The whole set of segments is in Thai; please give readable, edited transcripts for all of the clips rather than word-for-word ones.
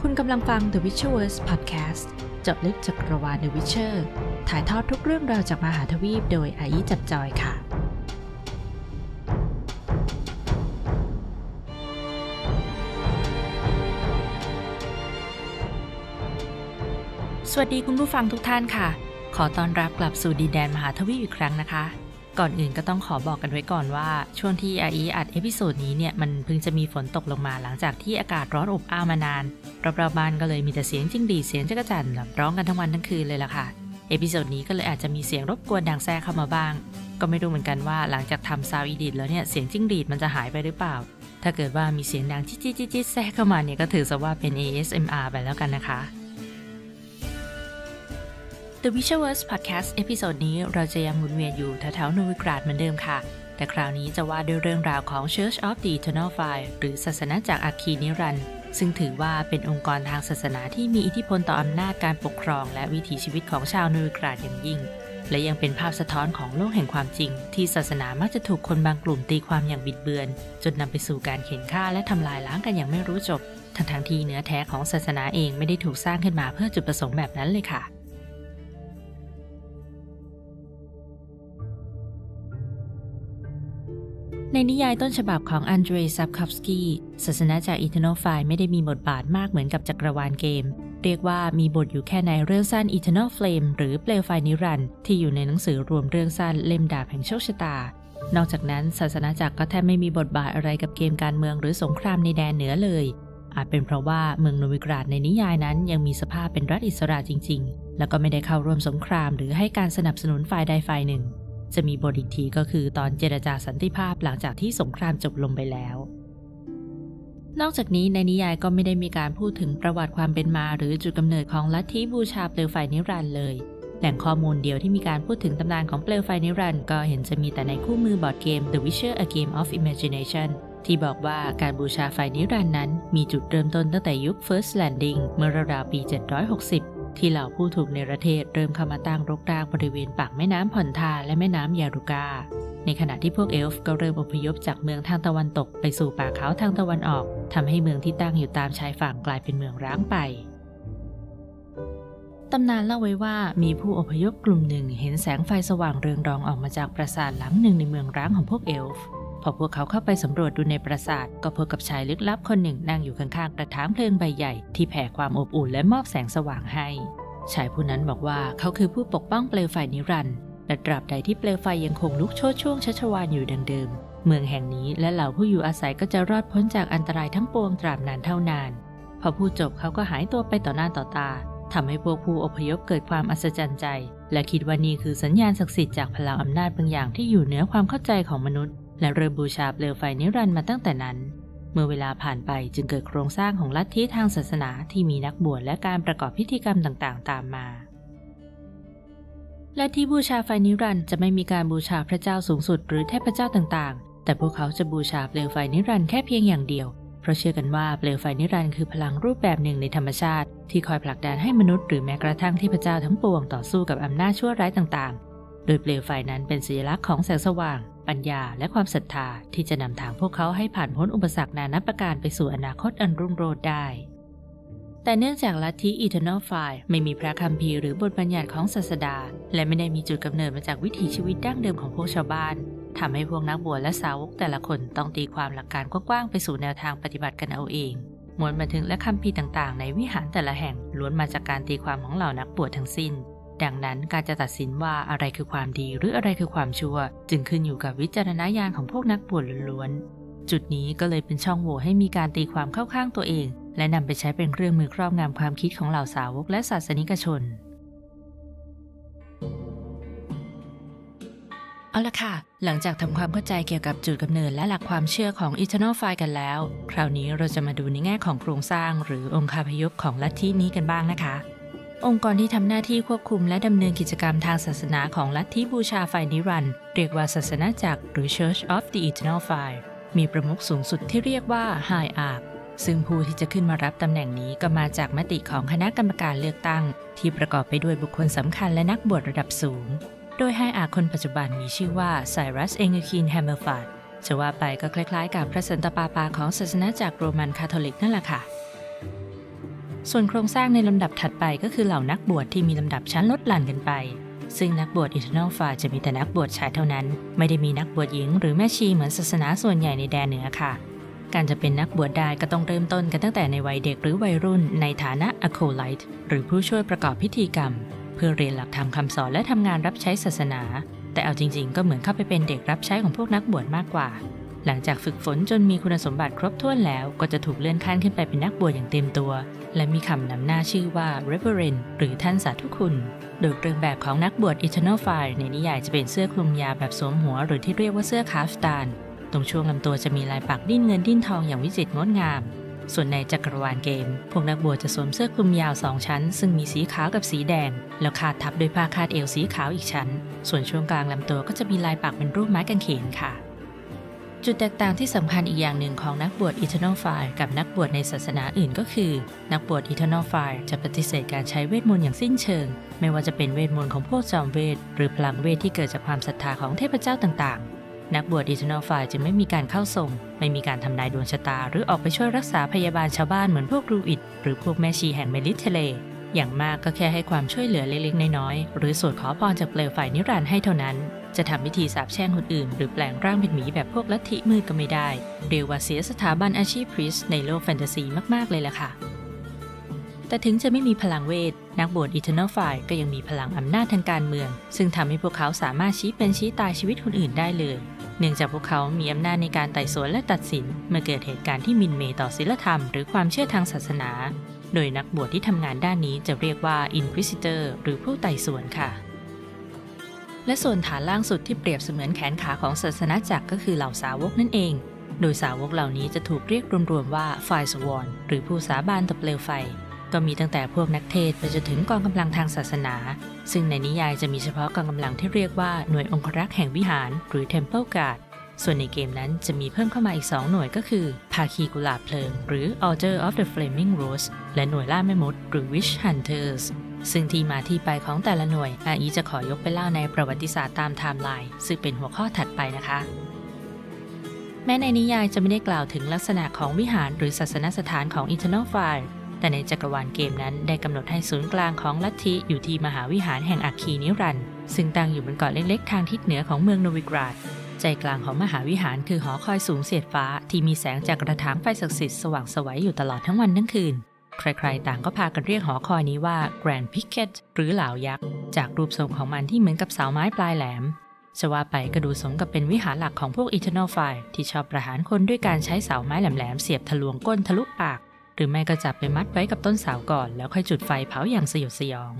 คุณกำลังฟัง The Witcherverse Podcast เจาะลึกจักรวาล The Witcher ถ่ายทอดทุกเรื่องราวจากมหาทวีปโดยอาอีจับจอยค่ะสวัสดีคุณผู้ฟังทุกท่านค่ะขอต้อนรับกลับสู่ดินแดนมหาทวีปอีกครั้งนะคะก่อนอื่นก็ต้องขอบอกกันไว้ก่อนว่าช่วงที่อาอีอัดเอพิโซดนี้เนี่ยมันเพิ่งจะมีฝนตกลงมาหลังจากที่อากาศร้อนอบอ้าวมานานรอบๆบ้านก็เลยมีแต่เสียงจิ้งหรีดเสียงจักจั่นร้องกันทั้งวันทั้งคืนเลยล่ะค่ะเอพิโซดนี้ก็เลยอาจจะมีเสียงรบกวนดังแทรกเข้ามาบ้างก็ไม่รู้เหมือนกันว่าหลังจากทำซาวด์อีดิทแล้วเนี่ยเสียงจิ้งหรีดมันจะหายไปหรือเปล่าถ้าเกิดว่ามีเสียงดังจิ๊ดๆๆแทรกเข้ามาเนี่ยก็ถือซะว่าเป็น ASMR ไปแล้วกันนะคะThe Witcherverse Podcast เอพิโซดนี้เราจะยังหมุนเวียนอยู่แถวๆโนวิกราดเหมือนเดิมค่ะแต่คราวนี้จะว่าด้วยเรื่องราวของ Church of the Eternal Fire หรือศาสนาจักรอัคคีนิรันดร์ซึ่งถือว่าเป็นองค์กรทางศาสนาที่มีอิทธิพลต่ออำนาจการปกครองและวิถีชีวิตของชาวโนวิกราดอย่างยิ่งและยังเป็นภาพสะท้อนของโลกแห่งความจริงที่ศาสนามักจะถูกคนบางกลุ่มตีความอย่างบิดเบือนจนนำไปสู่การเข็นฆ่าและทำลายล้างกันอย่างไม่รู้จบทั้งที่เนื้อแท้ของศาสนาเองไม่ได้ถูกสร้างขึ้นมาเพื่อจุดประสงค์แบบนั้นเลยค่ะในนิยายต้นฉบับของอันเดรย์ ซับคอฟสกี้ศาสนาจาก Eternal Fire ไม่ได้มีบทบาทมากเหมือนกับจักรวาลเกมเรียกว่ามีบทอยู่แค่ในเรื่องสั้น Eternal Flame หรือเปลวไฟนิรันดร์ที่อยู่ในหนังสือรวมเรื่องสั้นเล่มดาบแห่งโชคชะตานอกจากนั้นศาสนาจักรก็แทบไม่มีบทบาทอะไรกับเกมการเมืองหรือสงครามในแดนเหนือเลยอาจเป็นเพราะว่าเมืองโนวิกราดในนิยายนั้นยังมีสภาพเป็นรัฐอิสระจริงๆแล้วก็ไม่ได้เข้าร่วมสงครามหรือให้การสนับสนุนฝ่ายใดฝ่ายหนึ่งจะมีบทอีกทีก็คือตอนเจรจาสันติภาพหลังจากที่สงครามจบลงไปแล้วนอกจากนี้ในนิยายก็ไม่ได้มีการพูดถึงประวัติความเป็นมาหรือจุดกำเนิดของลัทธิบูชาเปลวไฟนิรันดร์เลยแหล่งข้อมูลเดียวที่มีการพูดถึงตำนานของเปลวไฟนิรันดร์ก็เห็นจะมีแต่ในคู่มือบอร์ดเกม The Witcher: A Game of Imagination ที่บอกว่าการบูชาไฟนิรันดร์นั้นมีจุดเริ่มต้นตั้งแต่ยุค First Landing เมื่อราวๆปี760ที่เหล่าผู้ถูกเนรเทศเริ่มเข้ามาตั้งรกรากบริเวณปากแม่น้ำผ่อนทาและแม่น้ำยารุกาในขณะที่พวกเอลฟ์ก็เริ่มอพยพจากเมืองทางตะวันตกไปสู่ป่าเขาทางตะวันออกทำให้เมืองที่ตั้งอยู่ตามชายฝั่งกลายเป็นเมืองร้างไปตำนานเล่าไว้ว่ามีผู้อพยพกลุ่มหนึ่งเห็นแสงไฟสว่างเรืองรองออกมาจากปราสาทหลังหนึ่งในเมืองร้างของพวกเอลฟ์พอพวกเขาเข้าไปสำรวจดูในปราสาทก็พบกับชายลึกลับคนหนึ่งนั่งอยู่ข้างๆกระถางเพลิงใบใหญ่ที่แผ่ความอบอุ่นและมอบแสงสว่างให้ชายผู้นั้นบอกว่าเขาคือผู้ปกป้องเปลวไฟนิรันดร์และตราบใดที่เปลวไฟยังคงลุกโชติช่วงชัชวาลอยู่ดังเดิมเมืองแห่งนี้และเหล่าผู้อยู่อาศัยก็จะรอดพ้นจากอันตรายทั้งปวงตราบนานเท่านานพอพูดจบเขาก็หายตัวไปต่อหน้าต่อตาทำให้พวกผู้อพยพเกิดความอัศจรรย์ใจและคิดว่านี่คือสัญญาณศักดิ์สิทธิ์จากพลังอำนาจบางอย่างที่อยู่เหนือความเข้าใจของมนุษย์และเริ่มบูชาเปลวไฟนิรันดร์มาตั้งแต่นั้นเมื่อเวลาผ่านไปจึงเกิดโครงสร้างของลัทธิทางศาสนาที่มีนักบวชและการประกอบพิธีกรรมต่างๆตามมาและที่บูชาไฟนิรันดร์จะไม่มีการบูชาพระเจ้าสูงสุดหรือเทพเจ้าต่างๆแต่พวกเขาจะบูชาเปลวไฟนิรันดร์แค่เพียงอย่างเดียวเพราะเชื่อกันว่าเปลวไฟนิรันดร์คือพลังรูปแบบหนึ่งในธรรมชาติที่คอยผลักดันให้มนุษย์หรือแม้กระทั่งเทพเจ้าทั้งปวงต่อสู้กับอำนาจชั่วร้ายต่างๆโดยเปลวไฟนั้นเป็นสัญลักษณ์ของแสงสว่างปัญญาและความศรัทธาที่จะนำทางพวกเขาให้ผ่านพ้นอุปสรรคนานับประการไปสู่อนาคตอันรุ่งโรจน์ได้แต่เนื่องจากลัทธิ Eternal Fire ไม่มีพระคัมภีร์หรือบทบัญญัติของศาสดาและไม่ได้มีจุดกำเนิดมาจากวิถีชีวิตดั้งเดิมของพวกชาวบ้านทำให้พวกนักบวชและสาวกแต่ละคนต้องตีความหลักการกว้างๆไปสู่แนวทางปฏิบัติกันเอาเองมวลบันทึกและคัมภีร์ต่างๆในวิหารแต่ละแห่งล้วนมาจากการตีความของเหล่านักบวชทั้งสิ้นดังนั้นการจะตัดสินว่าอะไรคือความดีหรืออะไรคือความชั่วจึงขึ้นอยู่กับวิจารณญาณของพวกนักบวชล้วนๆจุดนี้ก็เลยเป็นช่องโหว่ให้มีการตีความเข้าข้างตัวเองและนำไปใช้เป็นเครื่องมือครอบงำความคิดของเหล่าสาวกและศาสนิกชนเอาละค่ะหลังจากทำความเข้าใจเกี่ยวกับจุดกำเนิดและหลักความเชื่อของ Eternal Fire กันแล้วคราวนี้เราจะมาดูในแง่ของโครงสร้างหรือองค์คาพยพของลัทธินี้กันบ้างนะคะองค์กรที่ทำหน้าที่ควบคุมและดำเนินกิจกรรมทางศาสนาของลัทธิบูชาไฟนิรันดร์เรียกว่าศาสนาจักรหรือ Church of the Eternal Fire มีประมุขสูงสุดที่เรียกว่า High Arch ซึ่งผู้ที่จะขึ้นมารับตำแหน่งนี้ก็มาจากมติของคณะกรรมการเลือกตั้งที่ประกอบไปด้วยบุคคลสำคัญและนักบวชระดับสูงโดยHigh Archคนปัจจุบันมีชื่อว่าไซรัส เอเงอร์คิน แฮมเมอร์ฟาร์ดจะว่าไปก็คล้ายๆกับพระสันตะปาปาของศาสนาจักรโรมันคาทอลิกนั่นแหละค่ะส่วนโครงสร้างในลำดับถัดไปก็คือเหล่านักบวชที่มีลำดับชั้นลดหลั่นกันไปซึ่งนักบวช Eternal Fire จะมีแต่นักบวชชายเท่านั้นไม่ได้มีนักบวชหญิงหรือแม่ชีเหมือนศาสนาส่วนใหญ่ในแดนเหนือค่ะการจะเป็นนักบวชได้ก็ต้องเริ่มต้นกันตั้งแต่ในวัยเด็กหรือวัยรุ่นในฐานะ Acolyte หรือผู้ช่วยประกอบพิธีกรรมเพื่อเรียนหลักธรรมคำสอนและทำงานรับใช้ศาสนาแต่เอาจริงๆก็เหมือนเข้าไปเป็นเด็กรับใช้ของพวกนักบวชมากกว่าหลังจากฝึกฝนจนมีคุณสมบัติครบถ้วนแล้วก็จะถูกเลื่อนขั้นขึ้นไปเป็นนักบวชอย่างเต็มตัวและมีคำนำหน้าชื่อว่า Reverend หรือท่านสาธุคุณโดยเครื่องแบบของนักบวช Eternal Fire ในนิยายจะเป็นเสื้อคลุมยาวแบบสวมหัวหรือที่เรียกว่าเสื้อคาฟตานตรงช่วงลำตัวจะมีลายปักดิ้นเงินดิ้นทองอย่างวิจิตรงดงามส่วนในจักรวาลเกมพวกนักบวชจะสวมเสื้อคลุมยาว2ชั้นซึ่งมีสีขาวกับสีแดงแล้วคาดทับด้วยผ้าคาดเอวสีขาวอีกชั้นส่วนช่วงกลางลำตัวก็จะมีลายปักเป็นรูปไม้กางเขนค่ะจุดแตกต่างที่สำคัญอีกอย่างหนึ่งของนักบวช Eternal Fire กับนักบวชในศาสนาอื่นก็คือนักบวช Eternal Fire จะปฏิเสธการใช้เวทมนต์อย่างสิ้นเชิงไม่ว่าจะเป็นเวทมนต์ของพวกจอมเวทหรือพลังเวทที่เกิดจากความศรัทธาของเทพเจ้าต่างๆนักบวช Eternal Fire จึงไม่มีการเข้าทรงไม่มีการทำนายดวงชะตาหรือออกไปช่วยรักษาพยาบาลชาวบ้านเหมือนพวกรูอิดหรือพวกแม่ชีแห่งเมลิเทเลอย่างมากก็แค่ให้ความช่วยเหลือเล็กๆน้อยๆหรือสวดขอพรจากเปลวไฟนิรันดร์ให้เท่านั้นจะทำพิธีสาปแช่งคนอื่นหรือแปลงร่างเป็นหมีแบบพวกลัทธิมืดก็ไม่ได้เรียกว่าเสียสถาบันอาชีพพรีสต์ในโลกแฟนตาซีมากๆเลยล่ะค่ะแต่ถึงจะไม่มีพลังเวทนักบวช Eternal Fire ก็ยังมีพลังอำนาจทางการเมืองซึ่งทำให้พวกเขาสามารถชี้เป็นชี้ตายชีวิตคนอื่นได้เลยเนื่องจากพวกเขามีอำนาจในการไต่สวนและตัดสินเมื่อเกิดเหตุการณ์ที่หมิ่นเหม่ต่อศีลธรรมหรือความเชื่อทางศาสนาโดยนักบวชที่ทำงานด้านนี้จะเรียกว่า Inquisitor หรือผู้ไต่สวนค่ะและส่วนฐานล่างสุดที่เปรียบเสมือนแขนขาของศาสนาจักรก็คือเหล่าสาวกนั่นเองโดยสาวกเหล่านี้จะถูกเรียกรวมๆว่า Firesworn หรือผู้สาบานต่อเปลวไฟก็มีตั้งแต่พวกนักเทศไปจนถึงกองกำลังทางศาสนาซึ่งในนิยายจะมีเฉพาะกองกำลังที่เรียกว่าหน่วยองครักษ์แห่งวิหารหรือ Temple Guard ส่วนในเกมนั้นจะมีเพิ่มเข้ามาอีก2หน่วยก็คือภาคีกุหลาบเพลิงหรือ Order of the Flaming Rose และหน่วยล่าแม่มดหรือ Witch Huntersซึ่งที่มาที่ไปของแต่ละหน่วยอาอีจะขอยกไปเล่าในประวัติศาสตร์ตามไทม์ไลน์ซึ่งเป็นหัวข้อถัดไปนะคะแม้ในนิยายจะไม่ได้กล่าวถึงลักษณะของวิหารหรือศาสนสถานของ Eternal Fire แต่ในจักรวาลเกมนั้นได้กำหนดให้ศูนย์กลางของลัทธิอยู่ที่มหาวิหารแห่งอัคคีนิรันดร์ซึ่งตั้งอยู่บนเกาะเล็กๆทางทิศเหนือของเมืองโนวิกราดใจกลางของมหาวิหารคือหอคอยสูงเสียดฟ้าที่มีแสงจากกระถางไฟศักดิ์สิทธิ์สว่างไสวอยู่ตลอดทั้งวันทั้งคืนใครๆต่างก็พากันเรียกหอคอยนี้ว่า Grand Picket หรือเหล่ายักษ์จากรูปทรงของมันที่เหมือนกับเสาไม้ปลายแหลมจะว่าไปก็ดูสมกับเป็นวิหารหลักของพวก Eternal Fire ที่ชอบประหารคนด้วยการใช้เสาไม้แหลมๆเสียบทะลวงก้นทะลุปากหรือไม่ก็จับไปมัดไว้กับต้นเสาก่อนแล้วค่อยจุดไฟเผาอย่างสยดสยอง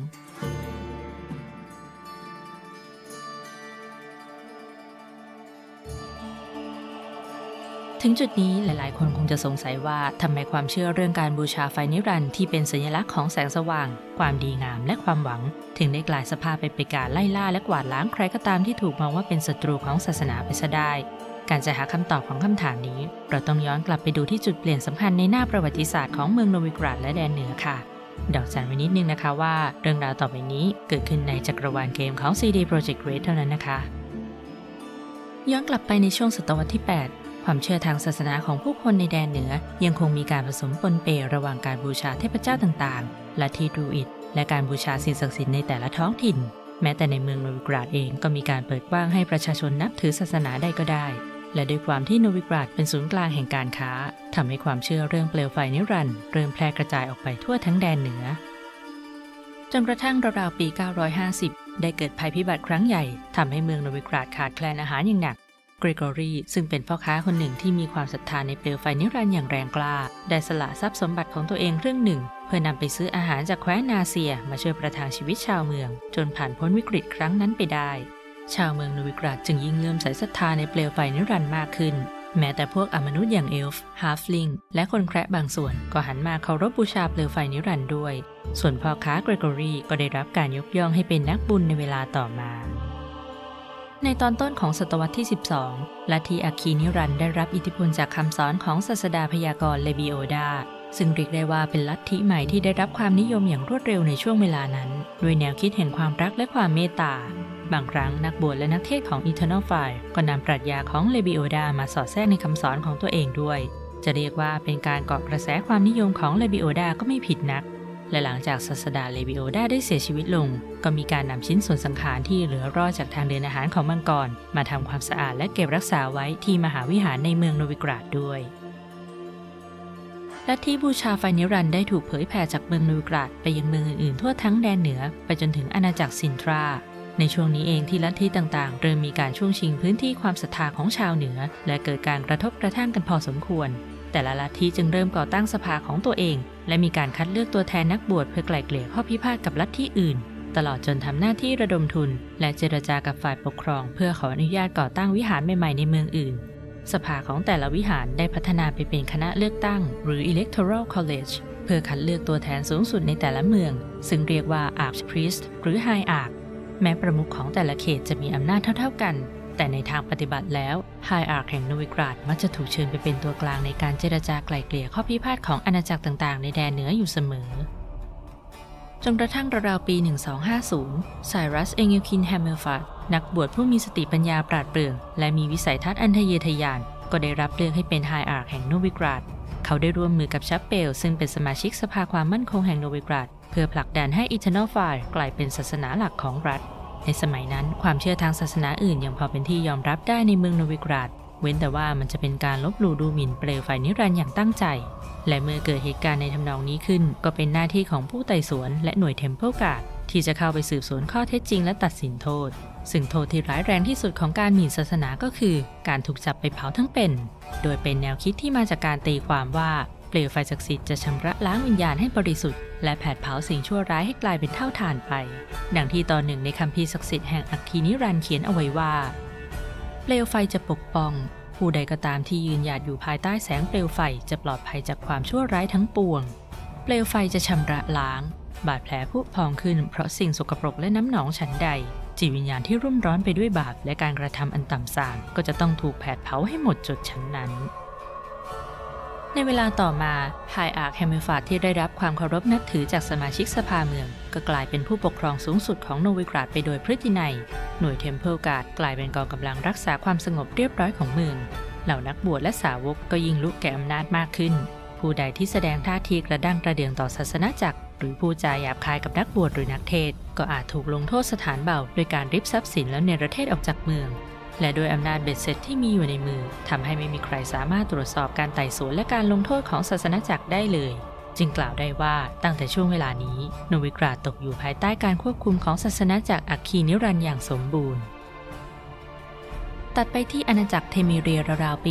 ถึงจุดนี้หลายๆคนคงจะสงสัยว่าทำไมความเชื่อเรื่องการบูชาไฟนิรันดร์ที่เป็นสัญลักษณ์ของแสงสว่างความดีงามและความหวังถึงได้กลายสภาพเป็นการไล่ล่าและกวาดล้างใครก็ตามที่ถูกมองว่าเป็นศัตรูของศาสนาไปซะได้การจะหาคำตอบของคำถามนี้เราต้องย้อนกลับไปดูที่จุดเปลี่ยนสำคัญในหน้าประวัติศาสตร์ของเมืองโนวิกราดและแดนเหนือค่ะดอกจันไว้นิดนึงนะคะว่าเรื่องราวต่อไปนี้เกิดขึ้นในจักรวาลเกมของ CD Projekt Red เท่านั้นนะคะย้อนกลับไปในช่วงศตวรรษที่8ความเชื่อทางศาสนาของผู้คนในแดนเหนือยังคงมีการผสมปนเประหว่างการบูชาเทพเจ้าต่างๆลัทธิดรูอิดและการบูชาสิ่งศักดิ์สิทธิ์ในแต่ละท้องถิ่นแม้แต่ในเมืองโนวิกราดเองก็มีการเปิดกว้างให้ประชาชนนับถือศาสนาได้ก็ได้และด้วยความที่โนวิกราดเป็นศูนย์กลางแห่งการค้าทำให้ความเชื่อเรื่องเปลวไฟนิรันดร์เริ่มแพร่กระจายออกไปทั่วทั้งแดนเหนือจนกระทั่งราวๆปี950ได้เกิดภัยพิบัติครั้งใหญ่ทำให้เมืองโนวิกราดขาดแคลนอาหารอย่างหนักเกรกอรีซึ่งเป็นพ่อค้าคนหนึ่งที่มีความศรัทธาในเปลวไฟนิรันดร์อย่างแรงกล้าได้สละทรัพย์สมบัติของตัวเองครึ่งหนึ่งเพื่อนำไปซื้ออาหารจากแคว้นนาเซียมาช่วยประทังชีวิตชาวเมืองจนผ่านพ้นวิกฤตครั้งนั้นไปได้ชาวเมืองโนวิกราดจึงยิ่งเลื่อมใสศรัทธาในเปลวไฟนิรันดร์มากขึ้นแม้แต่พวกอมนุษย์อย่างเอลฟ์ฮาฟลิงและคนแคระบางส่วนก็หันมาเคารพบูชาเปลวไฟนิรันดร์ด้วยส่วนพ่อค้าเกรกอรีก็ได้รับการยกย่องให้เป็นนักบุญในเวลาต่อมาในตอนต้นของศตวรรษที่12ลัทธิอัคคีนิรันดร์ได้รับอิทธิพลจากคำสอนของศาสดาพยากรณ์เลบิโอดาซึ่งเรียกได้ว่าเป็นลัทธิใหม่ที่ได้รับความนิยมอย่างรวดเร็วในช่วงเวลานั้นด้วยแนวคิดแห่งความรักและความเมตตาบางครั้งนักบวชและนักเทศน์ของ Eternal Fire ก็นำปรัชญาของเลบิโอดามาสอดแทรกในคำสอนของตัวเองด้วยจะเรียกว่าเป็นการเกาะกระแสความนิยมของเลบิโอดาก็ไม่ผิดนักและหลังจากศาสดาเลบิโอดาได้เสียชีวิตลงก็มีการนำชิ้นส่วนสังขารที่เหลือรอดจากทางเดินอาหารของมังกรมาทำความสะอาดและเก็บรักษาไว้ที่มหาวิหารในเมืองโนวิกราดด้วยลัทธิบูชาไฟนิรันดร์ได้ถูกเผยแผ่จากเมืองโนวิกราดไปยังเมืองอื่นๆทั่วทั้งแดนเหนือไปจนถึงอาณาจักรซินทราในช่วงนี้เองที่ลัทธิต่างๆเริ่มมีการช่วงชิงพื้นที่ความศรัทธาของชาวเหนือและเกิดการกระทบกระทั่งกันพอสมควรแต่ละลัทธิจึงเริ่มก่อตั้งสภาของตัวเองและมีการคัดเลือกตัวแทนนักบวชเพื่อไกล่เกลี่ยข้อพิพาทกับลัทธิอื่นตลอดจนทำหน้าที่ระดมทุนและเจรจากับฝ่ายปกครองเพื่อขออนุญาตก่อตั้งวิหารใหม่ๆในเมืองอื่นสภาของแต่ละวิหารได้พัฒนาไปเป็นคณะเลือกตั้งหรือ Electoral College เพื่อคัดเลือกตัวแทนสูงสุดในแต่ละเมืองซึ่งเรียกว่า Archpriest หรือ High Arch แม้ประมุขของแต่ละเขตจะมีอำนาจเท่าๆกันแต่ในทางปฏิบัติแล้ว High Arch แห่งโนวิกราดมักจะถูกเชิญไปเป็นตัวกลางในการเจรจาไกล่เกลี่ยข้อพิพาทของอาณาจักรต่างๆในแดนเหนืออยู่เสมอจนกระทั่งราวๆปี 1250 ไซรัส เอเงลคิน แฮมเมลฟาร์ดนักบวชผู้มีสติปัญญาปราดเปรื่องและมีวิสัยทัศน์อันทะเยอทะยานก็ได้รับเลือกให้เป็น High Arch แห่งโนวิกราดเขาได้ร่วมมือกับชัปเปลซึ่งเป็นสมาชิกสภาความมั่นคงแห่งโนวิกราดเพื่อผลักดันให้ Eternal Fire กลายเป็นศาสนาหลักของรัฐในสมัยนั้นความเชื่อทางศาสนาอื่นยังพอเป็นที่ยอมรับได้ในเมืองโนวิกราดเว้นแต่ว่ามันจะเป็นการลบหลู่ดูหมิ่นเปลวไฟนิรันดร์อย่างตั้งใจและเมื่อเกิดเหตุการณ์ในทำนองนี้ขึ้นก็เป็นหน้าที่ของผู้ไต่สวนและหน่วย Temple Guard ที่จะเข้าไปสืบสวนข้อเท็จจริงและตัดสินโทษซึ่งโทษที่ร้ายแรงที่สุดของการหมิ่นศาสนาก็คือการถูกจับไปเผาทั้งเป็นโดยเป็นแนวคิดที่มาจากการตีความว่าเปลวไฟศักดิ์สิทธิ์จะชำระล้างวิญญาณให้บริสุทธิ์และแผดเผาสิ่งชั่วร้ายให้กลายเป็นเท่าฐานไปดังที่ตอนหนึ่งในคัมภีร์ศักดิ์สิทธิ์แห่งอัคคีนิรันดร์เขียนเอาไว้ว่าเปลวไฟจะปกป้องผู้ใดก็ตามที่ยืนหยัดอยู่ภายใต้แสงเปลวไฟจะปลอดภัยจากความชั่วร้ายทั้งปวงเปลวไฟจะชำระล้างบาดแผลผุพองขึ้นเพราะสิ่งสกปรกและน้ำหนองฉันใดจิตวิญญาณที่รุ่มร้อนไปด้วยบาปและการกระทำอันต่ำทรามก็จะต้องถูกแผดเผาให้หมดจดฉันนั้นในเวลาต่อมา High Arch แฮมเมลฟาร์ดที่ได้รับความเคารพนับถือจากสมาชิกสภาเมืองก็กลายเป็นผู้ปกครองสูงสุดของโนวิกราดไปโดยพฤตินัยหน่วย Temple Guard กลายเป็นกองกำลังรักษาความสงบเรียบร้อยของเมืองเหล่านักบวชและสาวกก็ยิ่งลุกแก่อำนาจมากขึ้นผู้ใดที่แสดงท่าทีกระด้างกระเดื่องต่อศาสนาจักรหรือผู้จาหยาบคายกับนักบวชหรือนักเทศน์ก็อาจถูกลงโทษสถานเบาโดยการริบทรัพย์สินแล้วเนรเทศออกจากเมืองและโดยอำนาจเบ็ดเสร็จที่มีอยู่ในมือทำให้ไม่มีใครสามารถตรวจสอบการไต่สวนและการลงโทษของศาสนาจักรได้เลยจึงกล่าวได้ว่าตั้งแต่ช่วงเวลานี้โนวิกราดตกอยู่ภายใต้การควบคุมของศาสนาจักรอัคคีนิรันดร์อย่างสมบูรณ์ตัดไปที่อาณาจักรเทมิเรียราวๆปี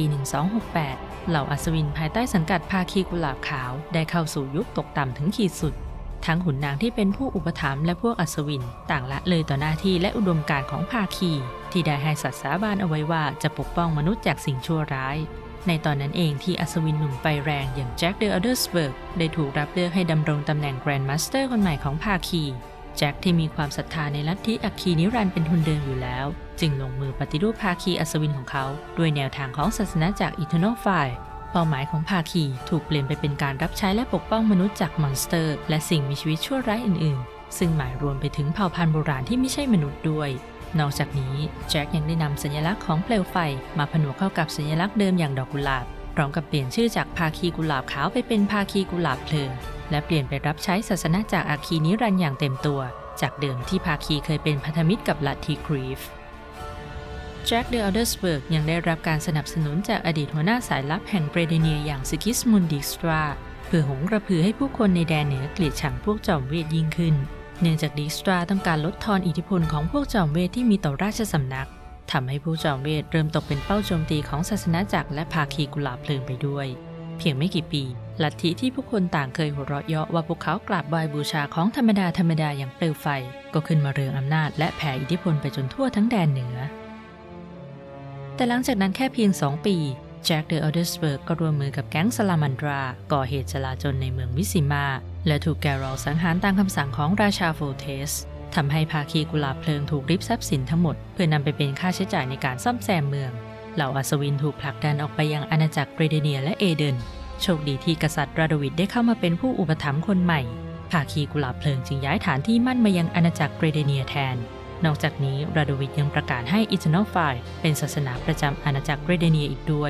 1268 เหล่าอัศวินภายใต้สังกัดภาคีกุหลาบขาวได้เข้าสู่ยุคตกต่ำถึงขีดสุดทั้งขุนนางที่เป็นผู้อุปถัมภ์และพวกอัศวินต่างละเลยต่อหน้าที่และอุดมการณ์ของภาคีที่ได้ให้สัตย์สาบานเอาไว้ว่าจะปกป้องมนุษย์จากสิ่งชั่วร้ายในตอนนั้นเองที่อัศวินหนุ่มไฟแรงอย่างแจ็คเดอะอัลเดอร์สเบิร์กได้ถูกรับเลือกให้ดำรงตำแหน่งแกรนด์มาสเตอร์คนใหม่ของภาคีแจ็คที่มีความศรัทธาในลัทธิอัคคีนิรันดร์เป็นทุนเดิมอยู่แล้วจึงลงมือปฏิรูปภาคีอัศวินของเขาด้วยแนวทางของศาสนาจักร Eternal Fire เป้าหมายของภาคีถูกเปลี่ยนไปเป็นการรับใช้และปกป้องมนุษย์จากมอนสเตอร์และสิ่งมีชีวิตชั่วร้ายอื่นๆซึ่งหมายรวมไปถึงเผ่าพันธุ์โบราณที่ไม่ใช่มนุษย์ด้วยนอกจากนี้แจ็คยังได้นำสัญลักษณ์ของเปลวไฟมาผนวกเข้ากับสัญลักษณ์เดิมอย่างดอกกุหลาบพร้อมกับเปลี่ยนชื่อจากภาคีกุหลาบขาวไปเป็นภาคีกุหลาบเพลิงและเปลี่ยนไปรับใช้ศาสนาจักรอัคคีนิรันดร์อย่างเต็มตัวจากเดิมที่ภาคีเคยเป็นพันธมิตรกับลัทธิกรีฟแจ็คเดอะอัลเดอร์สเบิร์กยังได้รับการสนับสนุนจากอดีตหัวหน้าสายลับแห่งเบรเดเนียอย่างซิกิสมุนด์ ดิกสตราเพื่อหงกระพือให้ผู้คนในแดนเหนือเกลียดชังพวกจอมเวทยิ่งขึ้นเนื่องจากดิกสตราต้องการลดทอนอิทธิพลของพวกจอมเวทที่มีต่อราชสำนักทำให้ผู้จอมเวทเริ่มตกเป็นเป้าโจมตีของศาสนาจักรและภาคีกุหลาบเพลิงไปด้วยเพียงไม่กี่ปีลัทธิที่ผู้คนต่างเคยหัวเราะเยาะว่าพวกเขากราบไหว้บูชาของธรรมดาอย่างเปลวไฟก็ขึ้นมาเรืองอำนาจและแผ่อิทธิพลไปจนทั่วทั้งแดนเหนือแต่หลังจากนั้นแค่เพียง2 ปีแจ็คเดอะอัลเดอร์สเบิร์กก็ร่วมมือกับแก๊งซาลามันดราก่อเหตุจลาจลในเมืองวิซิมาและถูกแกรอลสังหารตามคำสั่งของราชาโฟเทสทำให้ภาคีกุหลาบเพลิงถูกริบทรัพย์สินทั้งหมดเพื่อนำไปเป็นค่าใช้จ่ายในการซ่อมแซมเมืองเหล่าอัศวินถูกผลักดันออกไปยังอาณาจักรเบรเดเนียและเอเดนโชคดีที่กษัตริย์ราโดวิดได้เข้ามาเป็นผู้อุปถัมภ์คนใหม่ภาคีกุหลาบเพลิงจึงย้ายฐานที่มั่นมายังอาณาจักรเบรเดเนียแทนนอกจากนี้ราโดวิดยังประกาศให้ Eternal Fire เป็นศาสนาประจำอาณาจักรเบรเดเนียอีกด้วย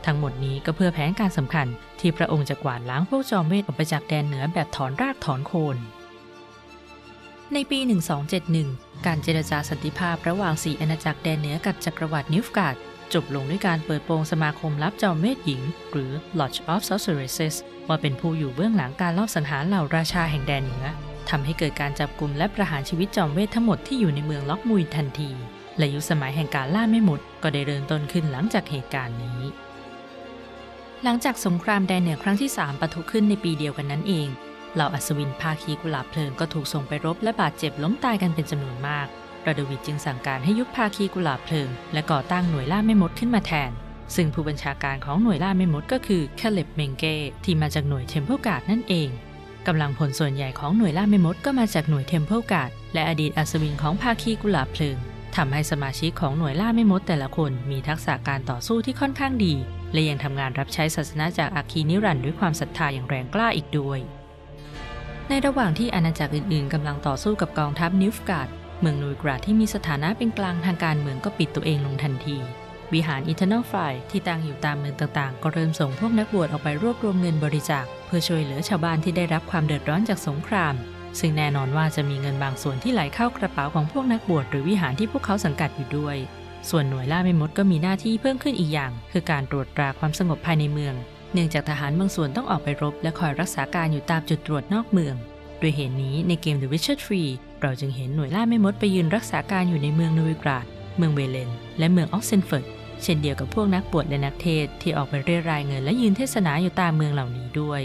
ทั้งหมดนี้ก็เพื่อแผนการสำคัญที่พระองค์จะกวาดล้างพวกจอมเวทออกไปจากแดนเหนือแบบถอนรากถอนโคนในปี 1271 การเจรจาสันติภาพระหว่าง4อาณาจักรแดนเหนือกับจักรวรรดินิลฟการ์ดจบลงด้วยการเปิดโปงสมาคมลับจอมเวทหญิงหรือ Lodge of Sorceresses ว่าเป็นผู้อยู่เบื้องหลังการลอบสังหารเหล่าราชาแห่งแดนเหนือทำให้เกิดการจับกุมและประหารชีวิตจอมเวททั้งหมดที่อยู่ในเมืองล็อกมุยทันทีและยุคสมัยแห่งการล่าแม่มดก็ได้เริ่มต้นขึ้นหลังจากเหตุการณ์นี้หลังจากสงครามแดนเหนือครั้งที่3ปะทุขึ้นในปีเดียวกันนั้นเองเหล่าอัศวินภาคีกุหลาบเพลิงก็ถูกส่งไปรบและบาดเจ็บล้มตายกันเป็นจำนวนมากราโดวิดจึงสั่งการให้ยุบภาคีกุหลาบเพลิงและก่อตั้งหน่วยล่าแม่มดขึ้นมาแทนซึ่งผู้บัญชาการของหน่วยล่าแม่มดก็คือแคเลบเมงเก้ที่มาจากหน่วยเทมเพลการ์ดนั่นเองกำลังพลส่วนใหญ่ของหน่วยล่าแม่มดก็มาจากหน่วยเทมเพลการ์ดและอดีตอัศวินของภาคีกุหลาบเพลิงทำให้สมาชิกของหน่วยล่าแม่มดแต่ละคนมีทักษะการต่อสู้ที่ค่อนข้างดีและยังทำงานรับใช้ศาสนาจากอัคคีนิรันดร์ด้วยความศรัทธาอย่างแรงกล้าอีกด้วยในระหว่างที่อาณาจักรอื่นๆกำลังต่อสู้กับกองทัพนิลฟการ์ดเมืองนูยกราดที่มีสถานะเป็นกลางทางการเมืองก็ปิดตัวเองลงทันทีวิหาร Eternal Fire ที่ตั้งอยู่ตามเมืองต่างๆก็เริ่มส่งพวกนักบวชออกไปรวบรวมเงินบริจาคเพื่อช่วยเหลือชาวบ้านที่ได้รับความเดือดร้อนจากสงครามซึ่งแน่นอนว่าจะมีเงินบางส่วนที่ไหลเข้ากระเป๋าของพวกนักบวชหรือวิหารที่พวกเขาสังกัดอยู่ด้วยส่วนหน่วยล่าแม่มดก็มีหน้าที่เพิ่มขึ้นอีกอย่างคือการตรวจตราความสงบภายในเมืองเนื่องจากทหารบางส่วนต้องออกไปรบและคอยรักษาการอยู่ตามจุดตรวจนอกเมืองโดยเหตุนี้ในเกม The Witcher 3 เราจึงเห็นหน่วยล่าแม่มดไปยืนรักษาการอยู่ในเมืองนูยกราดเมืองเวเลนและเมืองออกเซนเฟิร์ดเช่นเดียวกับพวกนักบวชและนักเทศน์ที่ออกไปเรียรายเงินและยืนเทศนาอยู่ตามเมืองเหล่านี้ด้วย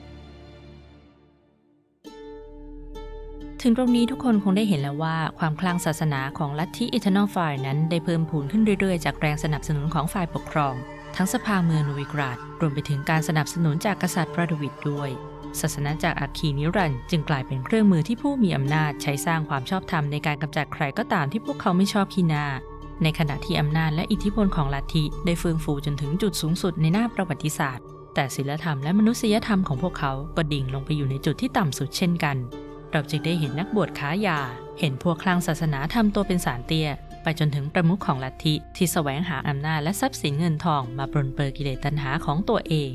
ถึงตรงนี้ทุกคนคงได้เห็นแล้วว่าความคลั่งศาสนาของลัทธิ Eternal Fire นั้นได้เพิ่มพูนขึ้นเรื่อยๆจากแรงสนับสนุนของฝ่ายปกครองทั้งสภาเมืองนูยกราดรวมไปถึงการสนับสนุนจากกษัตริย์ราโดวิดด้วยศาสนาจากอัคคีนิรันดร์จึงกลายเป็นเครื่องมือที่ผู้มีอำนาจใช้สร้างความชอบธรรมในการกำจัดใครก็ตามที่พวกเขาไม่ชอบขี้หน้าในขณะที่อำนาจและอิทธิพลของลัทธิได้เฟื่องฟูจนถึงจุดสูงสุดในหน้าประวัติศาสตร์แต่ศีลธรรมและมนุษยธรรมของพวกเขาก็ดิ่งลงไปอยู่ในจุดที่ต่ำสุดเช่นกันเราจึงได้เห็นนักบวชค้ายาเห็นพวกคลั่งศาสนาทำตัวเป็นสารเตี้ยไปจนถึงประมุขของลัทธิที่แสวงหาอำนาจและทรัพย์สินเงินทองมาปรนเปื้อกิเลสตัณหาของตัวเอง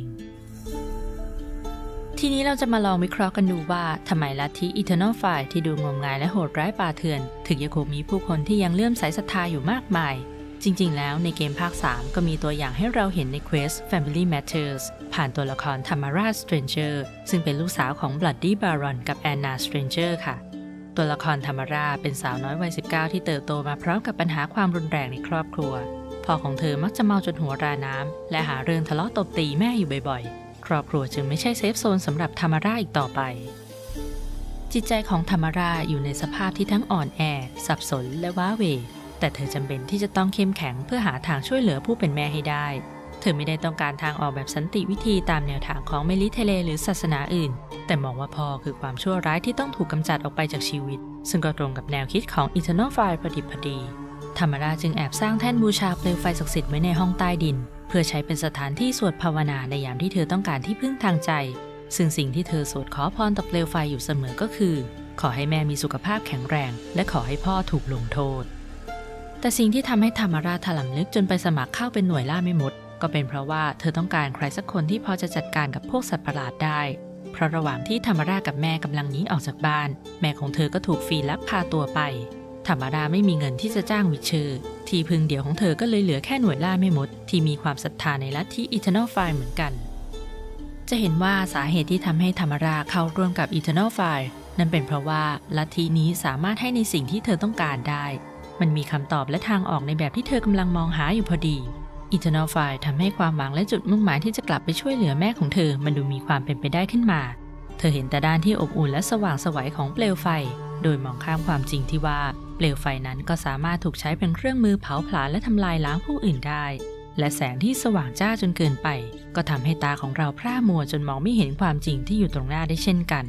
ทีนี้เราจะมาลองวิเคราะห์กันดูว่าทำไมลัทธิ Eternal Fire ที่ดูงมงายและโหดร้ายป่าเถื่อนถึงยังคงมีผู้คนที่ยังเลื่อมใสศรัทธาอยู่มากมายจริงๆแล้วในเกมภาค 3 ก็มีตัวอย่างให้เราเห็นในเควส Family Matters ผ่านตัวละคร Tamara Stranger ซึ่งเป็นลูกสาวของ Bloody Baron กับ Anna Stranger ค่ะตัวละคร Tamara เป็นสาวน้อยวัย 19 ที่เติบโตมาพร้อมกับปัญหาความรุนแรงในครอบครัวพ่อของเธอมักจะเมาจนหัวราน้ำและหาเรื่องทะเลาะตบตีแม่อยู่บ่อยๆครอบครัวจึงไม่ใช่เซฟโซนสำหรับ Tamara อีกต่อไปจิตใจของ Tamara อยู่ในสภาพที่ทั้งอ่อนแอสับสนและว้าเหวแต่เธอจำเป็นที่จะต้องเข้มแข็งเพื่อหาทางช่วยเหลือผู้เป็นแม่ให้ได้เธอไม่ได้ต้องการทางออกแบบสันติวิธีตามแนวทางของเมลิเทเลหรือศาสนาอื่นแต่มองว่าพ่อคือความชั่วร้ายที่ต้องถูกกำจัดออกไปจากชีวิตซึ่งก็ตรงกับแนวคิดของ Eternal Fire พอดีธรรมราจึงแอบสร้างแท่นบูชาเปลวไฟศักดิ์สิทธิ์ไว้ในห้องใต้ดินเพื่อใช้เป็นสถานที่สวดภาวนาในยามที่เธอต้องการที่พึ่งทางใจซึ่งสิ่งที่เธอสวดขอพรต่อเปลวไฟอยู่เสมอก็คือขอให้แม่มีสุขภาพแข็งแรงและขอให้พ่อถูกลงโทษแต่สิ่งที่ทำให้ธรรมราถลำลึกจนไปสมัครเข้าเป็นหน่วยล่าแม่มดก็เป็นเพราะว่าเธอต้องการใครสักคนที่พอจะจัดการกับพวกสัตว์ประหลาดได้เพราะระหว่างที่ธรรมรากับแม่กำลังหนีออกจากบ้านแม่ของเธอก็ถูกฟีลักพาตัวไปธรรมราไม่มีเงินที่จะจ้างวิเชอร์ที่พึ่งเดียวของเธอก็เลยเหลือแค่หน่วยล่าแม่มดที่มีความศรัทธาในลัทธิ Eternal Fire เหมือนกันจะเห็นว่าสาเหตุที่ทำให้ธรรมราเข้าร่วมกับ Eternal Fire นั่นเป็นเพราะว่าลัทธินี้สามารถให้ในสิ่งที่เธอต้องการได้มันมีคำตอบและทางออกในแบบที่เธอกำลังมองหาอยู่พอดี Eternal Fire ทำให้ความหวังและจุดมุ่งหมายที่จะกลับไปช่วยเหลือแม่ของเธอมันดูมีความเป็นไปได้ขึ้นมาเธอเห็นแต่ด้านที่อบอุ่นและสว่างไสวของเปลวไฟโดยมองข้ามความจริงที่ว่าเปลวไฟนั้นก็สามารถถูกใช้เป็นเครื่องมือเผาผลาญและทำลายล้างผู้อื่นได้และแสงที่สว่างจ้าจนเกินไปก็ทำให้ตาของเราพร่ามัวจนมองไม่เห็นความจริงที่อยู่ตรงหน้าได้เช่นกัน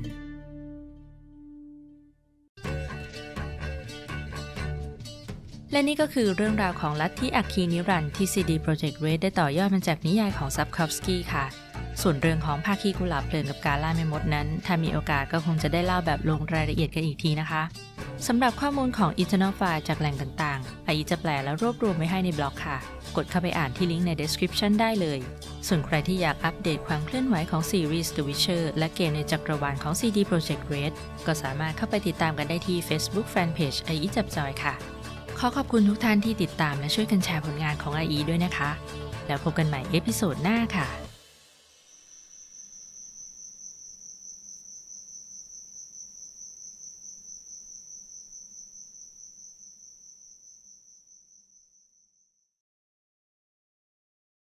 และนี่ก็คือเรื่องราวของลัทธิอัคคีนิรันดร์ที่ CD Projekt Red ได้ต่อยอดมาจากนิยายของซับคอฟสกี้ค่ะส่วนเรื่องของภาคีกุหลาบเพลิงกับการล่าแม่มดนั้นถ้ามีโอกาสก็คงจะได้เล่าแบบลงรายละเอียดกันอีกทีนะคะสำหรับข้อมูลของ Eternal Fire จากแหล่งต่างๆจะแปลและรวบรวมไว้ให้ในบล็อกค่ะกดเข้าไปอ่านที่ลิงก์ใน description ได้เลยส่วนใครที่อยากอัปเดตความเคลื่อนไหวของซีรีส์ The Witcher และเกมในจักรวาลของ CD Projekt Red ก็สามารถเข้าไปติดตามกันได้ที่ Facebook Fanpage จับจอยค่ะขอขอบคุณทุกท่านที่ติดตามและช่วยกันแชร์ผลงานของ ด้วยนะคะแล้วพบกันใหม่เอพิโซดหน้าค่ะ